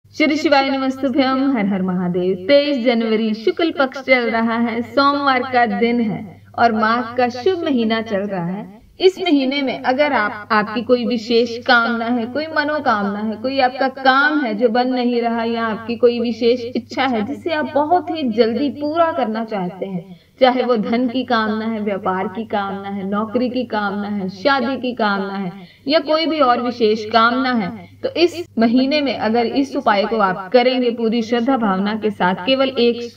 श्री शिवाय नमस्तुभ्यम। हर हर महादेव। 23 जनवरी शुक्ल पक्ष चल रहा है, सोमवार का दिन है और माघ का शुभ महीना चल रहा है। इस महीने में अगर आपकी कोई विशेष कामना है, कोई मनोकामना है, कोई आपका काम है जो बन नहीं रहा, या आपकी कोई विशेष इच्छा है जिसे आप बहुत ही जल्दी पूरा करना चाहते हैं, चाहे वो धन की कामना है, व्यापार की कामना है, नौकरी की कामना है, शादी की कामना है, या कोई भी और विशेष कामना है, तो इस महीने में अगर इस उपाय को आप करेंगे पूरी श्रद्धा भावना के साथ, केवल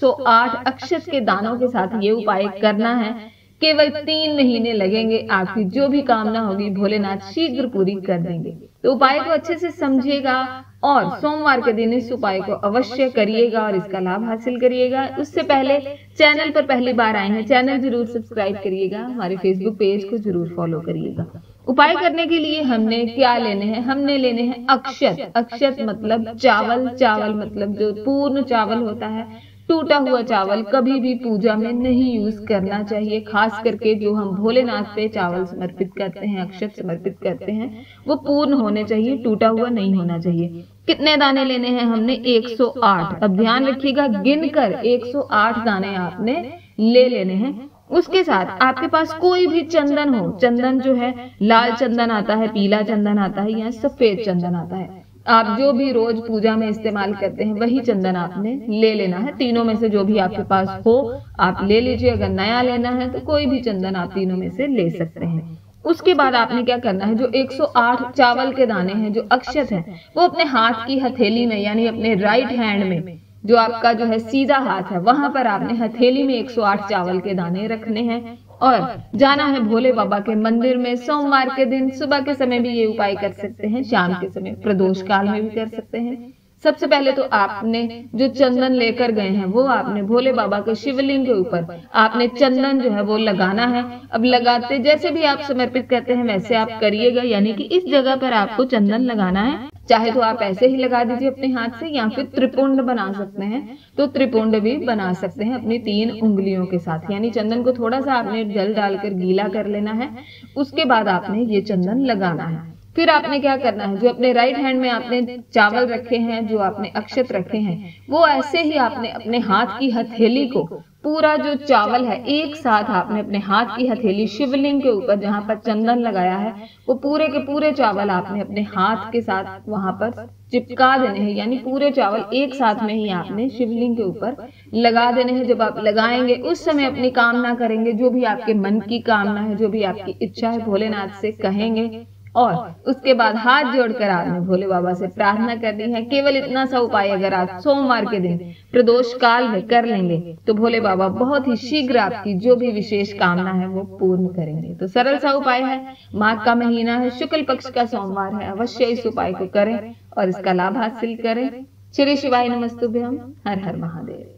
108 अक्षत के दानों के साथ ये उपाय करना है। केवल 3 महीने लगेंगे, आपकी जो भी कामना होगी भोलेनाथ शीघ्र पूरी कर देंगे। तो उपाय को अच्छे से समझिएगा और सोमवार के दिन इस उपाय को अवश्य करिएगा और इसका लाभ हासिल करिएगा। उससे पहले चैनल पर पहली बार आए हैं, चैनल जरूर सब्सक्राइब करिएगा, हमारे फेसबुक पेज को जरूर फॉलो करिएगा। उपाय करने के लिए हमने क्या लेने हैं? हमने लेने हैं अक्षत। अक्षत मतलब चावल, चावल मतलब जो पूर्ण चावल होता है। टूटा हुआ चावल कभी भी पूजा में नहीं यूज करना चाहिए। खास करके जो हम भोलेनाथ पे चावल समर्पित करते हैं, अक्षत समर्पित करते हैं, वो पूर्ण होने चाहिए, टूटा हुआ नहीं होना चाहिए। कितने दाने लेने हैं? हमने 108। अब ध्यान रखिएगा, गिनकर 108 दाने आपने ले लेने हैं। उसके साथ आपके पास कोई भी चंदन हो, चंदन जो है लाल चंदन आता है, पीला चंदन आता है या सफेद चंदन आता है, आप जो भी रोज पूजा में इस्तेमाल करते हैं वही चंदन आपने ले लेना है। तीनों में से जो भी आपके पास हो आप ले लीजिए। अगर नया लेना है तो कोई भी चंदन आप तीनों में से ले सकते हैं। उसके बाद आपने क्या करना है, जो 108 चावल के दाने हैं, जो अक्षत है, वो अपने हाथ की हथेली में यानी अपने राइट हैंड में, जो आपका जो है सीधा हाथ है, वहां पर आपने हथेली में 108 चावल के दाने रखने हैं और जाना है भोले बाबा के मंदिर में। सोमवार के दिन सुबह के समय भी ये उपाय कर सकते हैं, शाम के समय प्रदोष काल में भी कर सकते हैं। सबसे पहले तो आपने जो चंदन लेकर गए हैं वो आपने भोले बाबा के शिवलिंग के ऊपर आपने चंदन जो है वो लगाना है। अब लगाते जैसे भी आप समर्पित करते हैं वैसे आप करिएगा, यानी कि इस जगह पर आपको चंदन लगाना है। चाहे तो आप ऐसे ही लगा दीजिए अपने हाथ से, या फिर त्रिपुंड बना सकते हैं तो त्रिपुंड भी बना सकते हैं अपनी 3 उंगलियों के साथ। यानी चंदन को थोड़ा सा आपने जल डालकर गीला कर लेना है। उसके बाद आपने ये चंदन लगाना है। फिर आपने क्या करना है, जो अपने राइट हैंड में आपने चावल रखे हैं, जो आपने अक्षत रखे हैं, वो ऐसे ही आपने अपने हाथ की हथेली को पूरा जो चावल है एक साथ आपने अपने हाथ की हथेली शिवलिंग के ऊपर जहां पर चंदन लगाया है वो पूरे के पूरे चावल आपने अपने हाथ के साथ वहां पर चिपका देने हैं। यानी पूरे चावल एक साथ में ही आपने शिवलिंग के ऊपर लगा देने हैं। जब आप लगाएंगे उस समय अपनी कामना करेंगे, जो भी आपके मन की कामना है, जो भी आपकी इच्छा है, भोलेनाथ से कहेंगे और उसके बाद हाथ जोड़कर आपने भोले बाबा से प्रार्थना करनी है। केवल इतना सा उपाय अगर आप सोमवार के दिन प्रदोष काल में कर लेंगे तो भोले बाबा बहुत ही शीघ्र आपकी जो भी विशेष कामना है वो पूर्ण करेंगे। तो सरल सा उपाय है, माघ का महीना है, शुक्ल पक्ष का सोमवार है, अवश्य इस उपाय को करें और इसका लाभ हासिल करें। श्री शिवाय नमस्तुभ्यम। हर हर महादेव।